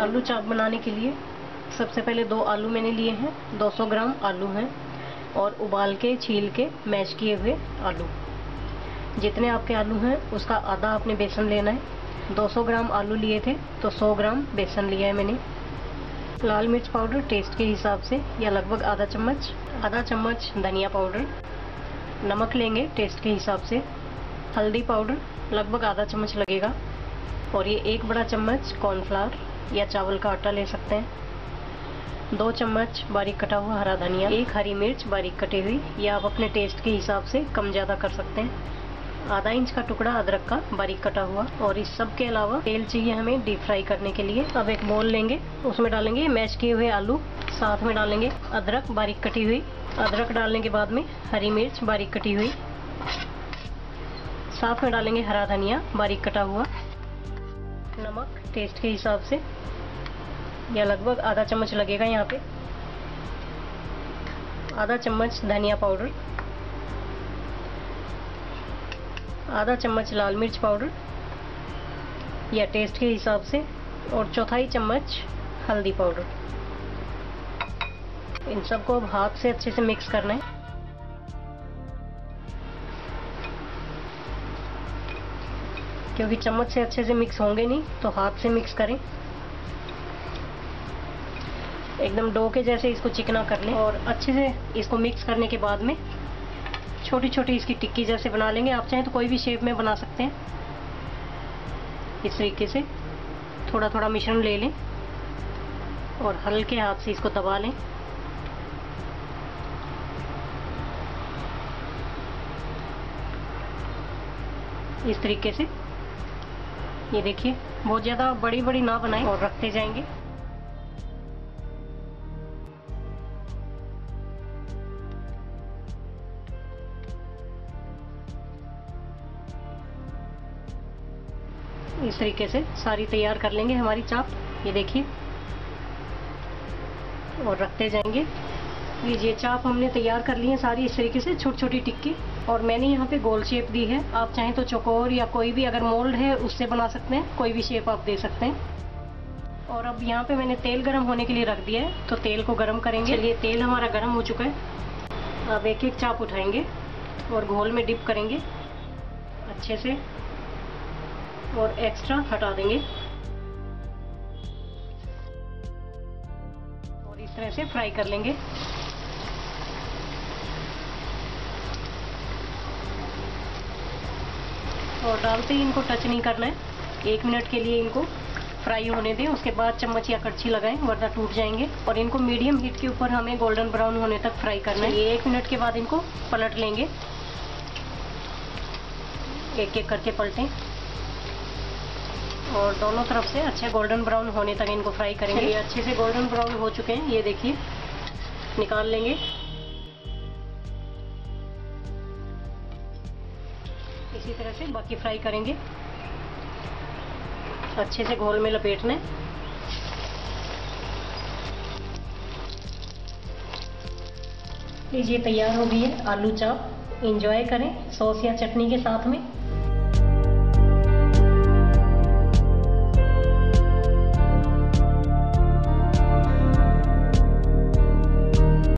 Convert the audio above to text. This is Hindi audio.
आलू चाप बनाने के लिए सबसे पहले 2 आलू मैंने लिए हैं, 200 ग्राम आलू हैं, और उबाल के छील के मैश किए हुए आलू। जितने आपके आलू हैं उसका आधा आपने बेसन लेना है। 200 ग्राम आलू लिए थे तो 100 ग्राम बेसन लिया है मैंने। लाल मिर्च पाउडर टेस्ट के हिसाब से या लगभग आधा चम्मच धनिया पाउडर, नमक लेंगे टेस्ट के हिसाब से, हल्दी पाउडर लगभग आधा चम्मच लगेगा, और ये 1 बड़ा चम्मच कॉर्नफ्लावर या चावल का आटा ले सकते हैं। 2 चम्मच बारीक कटा हुआ हरा धनिया, 1 हरी मिर्च बारीक कटी हुई, या आप अपने टेस्ट के हिसाब से कम ज़्यादा कर सकते हैं। आधा इंच का टुकड़ा अदरक का बारीक कटा हुआ, और इस सब के अलावा तेल चाहिए हमें डीप फ्राई करने के लिए। अब एक बोल लेंगे, उसमें डालेंगे मैश किए हुए आलू, साथ में डालेंगे अदरक बारीक कटी हुई। अदरक डालने के बाद में हरी मिर्च बारीक कटी हुई, साथ में डालेंगे हरा धनिया बारीक कटा हुआ, नमक टेस्ट के हिसाब से या लगभग आधा चम्मच लगेगा यहाँ पे, आधा चम्मच धनिया पाउडर, आधा चम्मच लाल मिर्च पाउडर या टेस्ट के हिसाब से, और 1/4 चम्मच हल्दी पाउडर। इन सबको अब हाथ से अच्छे से मिक्स करना है। क्योंकि चम्मच से अच्छे से मिक्स होंगे नहीं तो हाथ से मिक्स करें। एकदम डो के जैसे इसको चिकना कर लें, और अच्छे से इसको मिक्स करने के बाद में छोटी छोटी इसकी टिक्की जैसे बना लेंगे। आप चाहें तो कोई भी शेप में बना सकते हैं। इस तरीके से थोड़ा थोड़ा मिश्रण ले लें और हल्के हाथ से इसको दबा लें। इस तरीके से ये देखिए, बहुत ज़्यादा बड़ी बड़ी ना बनाएं और रखते जाएंगे। इस तरीके से सारी तैयार कर लेंगे हमारी चाप, ये देखिए, और रखते जाएंगे। ये चाप हमने तैयार कर ली है सारी इस तरीके से छोटी छोटी टिक्की, और मैंने यहाँ पे गोल शेप दी है। आप चाहें तो चौकोर या कोई भी अगर मोल्ड है उससे बना सकते हैं, कोई भी शेप आप दे सकते हैं। और अब यहाँ पे मैंने तेल गरम होने के लिए रख दिया है, तो तेल को गरम करेंगे। चलिए, तेल हमारा गरम हो चुका है। अब एक एक चाप उठाएंगे और घोल में डिप करेंगे अच्छे से, और एक्स्ट्रा हटा देंगे, और इस तरह से फ्राई कर लेंगे। और डालते ही इनको टच नहीं करना है, 1 मिनट के लिए इनको फ्राई होने दें। उसके बाद चम्मच या कड़छी लगाएं, वरना टूट जाएंगे। और इनको मीडियम हीट के ऊपर हमें गोल्डन ब्राउन होने तक फ्राई करना है। ये 1 मिनट के बाद इनको पलट लेंगे, एक एक करके पलटें, और दोनों तरफ से अच्छे गोल्डन ब्राउन होने तक इनको फ्राई करेंगे। ये अच्छे से गोल्डन ब्राउन हो चुके हैं, ये देखिए, निकाल लेंगे। इसी तरह से बाकी फ्राई करेंगे। अच्छे से घोल में लपेटना है। लीजिए, तैयार हो गई है आलू चाप। एंजॉय करें सॉस या चटनी के साथ में।